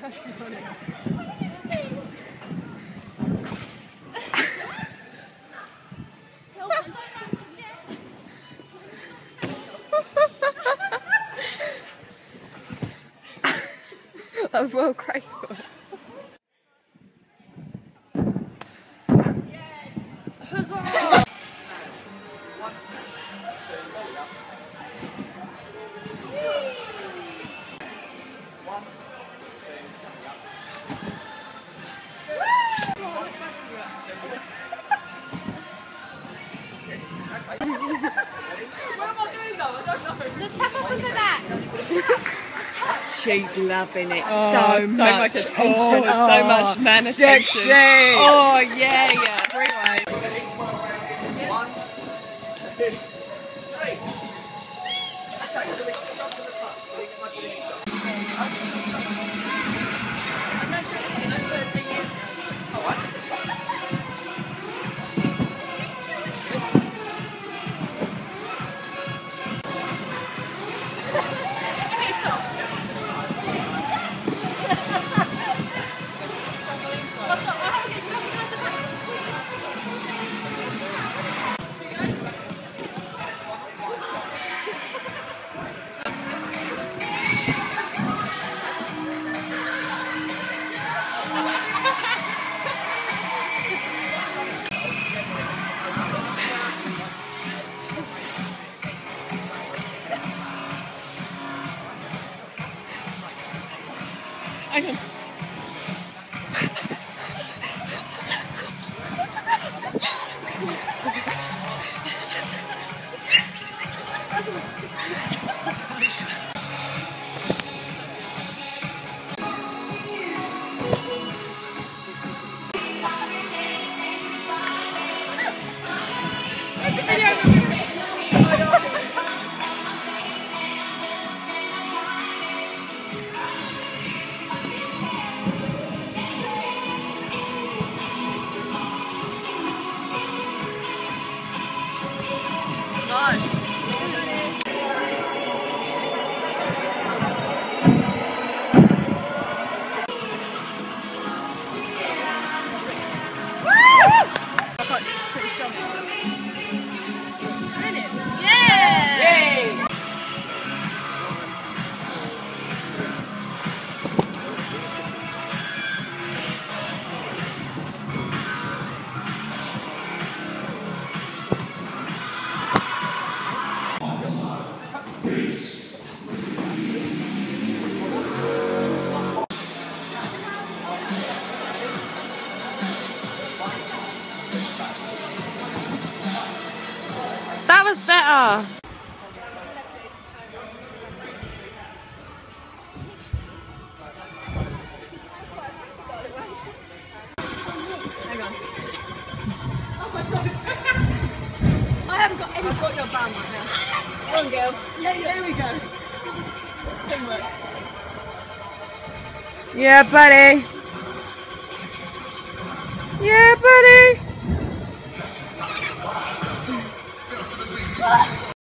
That was well graceful. Huzzah! She's loving it so much attention. So much man attention. Sexy. Oh yeah, yeah. One, two, three. Okay, so we can jump to the top. We can get my singing song. Hang on. That was better. Hang on. Oh my god. I haven't got any. I've got your band right now. Go on, girl. Yeah, there we go. Teamwork. Yeah, buddy. Yeah, buddy.